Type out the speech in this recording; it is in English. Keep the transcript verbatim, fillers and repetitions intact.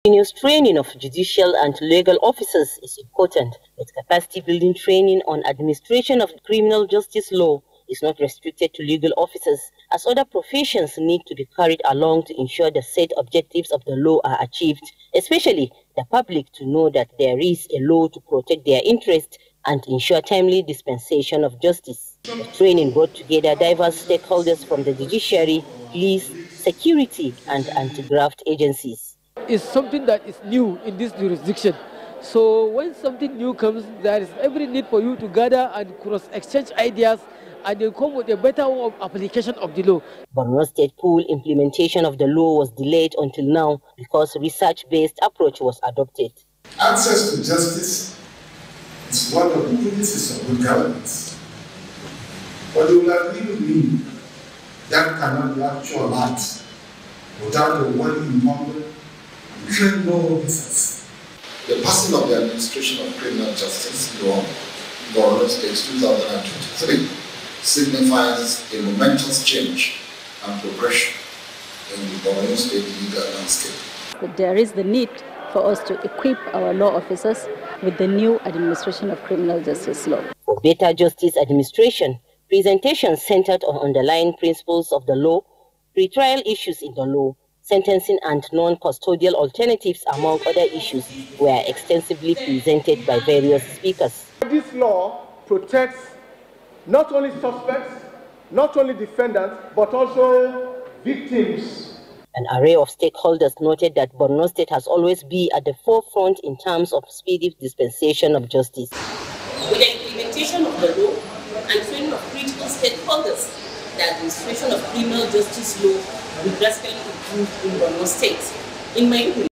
Continuous training of judicial and legal officers is important, but capacity building training on administration of criminal justice law is not restricted to legal officers, as other professions need to be carried along to ensure the set objectives of the law are achieved, especially the public to know that there is a law to protect their interests and ensure timely dispensation of justice. The training brought together diverse stakeholders from the judiciary, police, security, and anti-graft agencies. Is something that is new in this jurisdiction. So when something new comes, there is every need for you to gather and cross-exchange ideas and then come with a better application of the law. Borno State pool implementation of the law was delayed until now because research-based approach was adopted. Access to justice is one of the indices of good governance. But you will agree with me that cannot be actual act without a well-informed criminal business. The passing of the Administration of Criminal Justice Law, Borno State two thousand twenty-three, signifies a momentous change and progression in the Borno State legal landscape. But there is the need for us to equip our law officers with the new Administration of Criminal Justice Law. For better justice administration, presentations centered on underlying principles of the law, pretrial issues in the law, sentencing and non-custodial alternatives, among other issues, were extensively presented by various speakers. This law protects not only suspects, not only defendants, but also victims. An array of stakeholders noted that Borno State has always been at the forefront in terms of speedy dispensation of justice. With the implementation of the law and training of critical stakeholders, the administration of criminal justice law will drastically improve in Borno State. In my opinion,